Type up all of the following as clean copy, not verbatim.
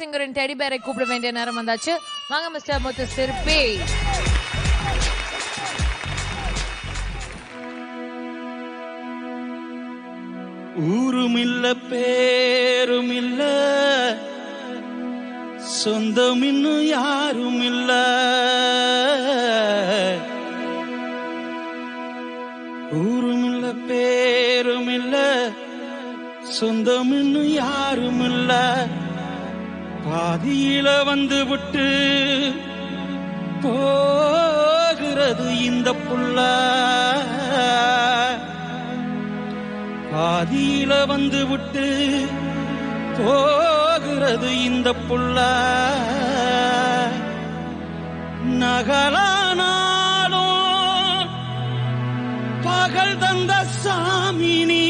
சிங்கரின் teddy பேரை கூப்பிட வேண்டிய நேரம் வந்தாச்சு. வாங்க மிஸ்டர் முத்து சிற்பி. ஊருமில்ல பேருமில்ல சொந்தம் இன்னும் யாரும் இல்ல. ஊருமில்ல பேருமில்ல சொந்தம் இன்னும் யாரும் இல்ல. பாதியில வந்து விட்டு போகிறது இந்த புள்ள. பாதியில வந்து விட்டு போகிறது இந்த புள்ள. நகலானாலும் பகல் தந்த சாமினி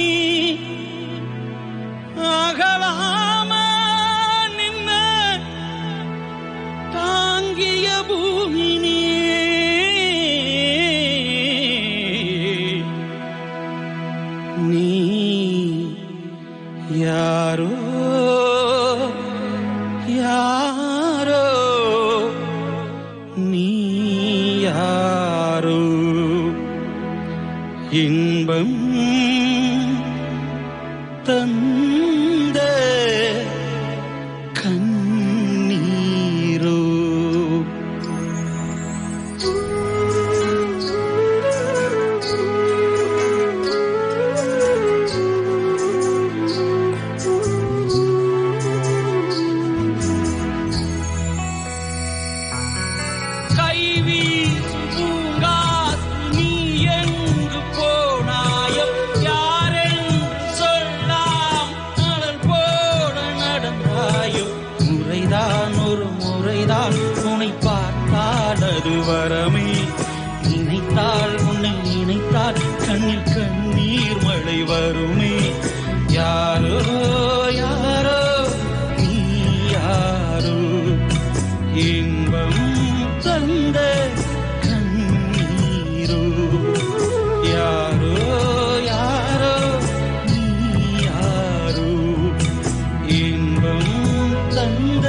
அகலாம நின்ன தாங்கிய பூமினி. நீ யாரோ யாரோ நீ யாரோ இன்பம் தந்த கண்ணீரோ. உன்னை பார்த்தால் அது வரமே. நினைத்தால் உன்னை நினைத்தால் கண்ணில் கண்ணீர் மழை வருமே. யாரோ யாரோ நீ யாரோ இன்பம் தந்த கண்ணீரோ. யாரோ யாரோ நீ யாரோ இன்பம் தந்த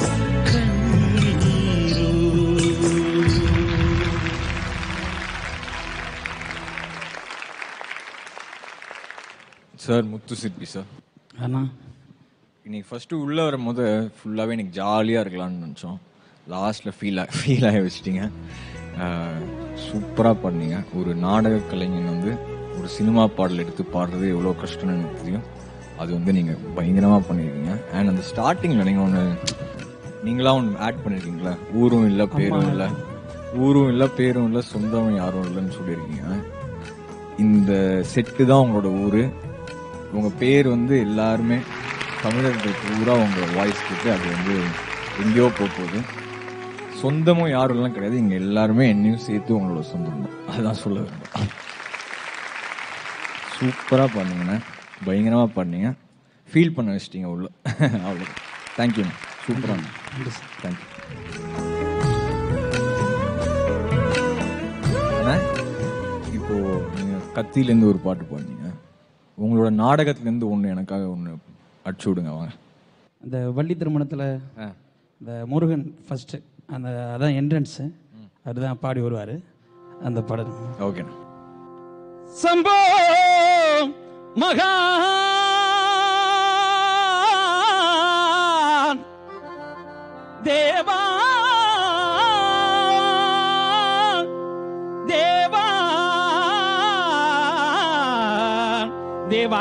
சார். முத்து சிற்பி சார். அண்ணா இன்னைக்கு ஃபஸ்ட்டு உள்ளே வரும்போது ஃபுல்லாகவே எனக்கு ஜாலியாக இருக்கலாம்னு நினச்சோம். லாஸ்ட்டில் ஃபீல் ஆகி வச்சிட்டிங்க. சூப்பராக பண்ணீங்க. ஒரு நாடக கலைஞன் வந்து ஒரு சினிமா பாடல் எடுத்து பாடுறது எவ்வளோ கஷ்டம்னு எனக்கு தெரியும். அது வந்து நீங்கள் பயங்கரமாக பண்ணியிருக்கீங்க. அண்ட் அந்த ஸ்டார்டிங்கில் நீங்கள் நீங்களாம் ஒன்று ஆட் பண்ணியிருக்கீங்களா, ஊரும் இல்லை பேரும் இல்லை, ஊரும் இல்லை பேரும் இல்லை சொந்தம் யாரும் இல்லைன்னு சொல்லியிருக்கீங்க. இந்த செட்டு தான் உங்களோட ஊர். உங்கள் பேர் வந்து எல்லாருமே தமிழர்கள் பூரா உங்களோட வாய்ஸ் கேட்டு அது வந்து எங்கேயோ போகுது. சொந்தமும் யாரும் எல்லாம் கிடையாது. இங்கே எல்லாருமே என்னையும் சேர்த்து உங்களோட சொந்தம் தான். அதுதான் சொல்ல வேண்டும். சூப்பராக பண்ணீங்கண்ணே, பயங்கரமாக பண்ணீங்க. ஃபீல் பண்ண வச்சிட்டிங்க உள்ள. அவ்வளோ. தேங்க்யூண்ணா. சூப்பராக. தேங்க்யூ அண்ணா. இப்போது நீங்கள் கத்தியிலேருந்து ஒரு பாட்டு பாடினீங்க. உங்களோட நாடகத்துலேருந்து ஒன்று எனக்காக ஒன்று அடிச்சு விடுங்க. வாங்க. அந்த வள்ளி திருமணத்தில் இந்த முருகன் ஃபஸ்ட்டு அதான் என்ட்ரன்ஸு, அதுதான் பாடி வருவார் அந்த பாடல். ஓகேண்ணா. சம்போ மகா Deva Deva Deva.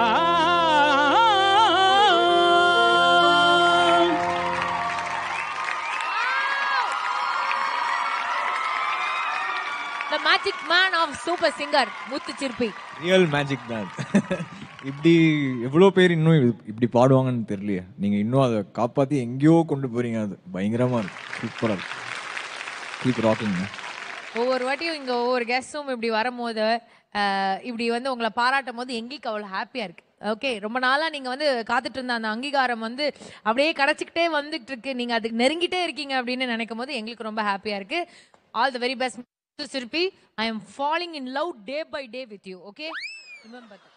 The magic man of super singer முத்து சிற்பி. ரியல் மேஜிக் தான். இப்படி எவ்வளோ பேர் இன்னும் இப்படி பாடுவாங்கன்னு தெரியலையே. நீங்கள் இன்னும் அதை காப்பாற்றி எங்கேயோ கொண்டு போறீங்க. அது பயங்கரமாக இருக்கு. சூப்பராக இருக்கு. Keep rocking. ஒவ்வொரு வாட்டியும் இங்கே ஒவ்வொரு கெஸ்டும் இப்படி வரும்போது இப்படி வந்து உங்களை பாராட்டும் போது எங்களுக்கு அவ்வளோ ஹாப்பியாக இருக்குது. ஓகே, ரொம்ப நாளாக நீங்கள் வந்து காத்துட்டு இருந்த அந்த அங்கீகாரம் வந்து அப்படியே கிடச்சிக்கிட்டே வந்துட்டு இருக்கு. நீங்கள் அதுக்கு நெருங்கிட்டே இருக்கீங்க அப்படின்னு நினைக்கும் போது எங்களுக்கு ரொம்ப ஹாப்பியாக இருக்குது. All the very best Sirpi. I am falling in love day by day with you. Okay, remember that.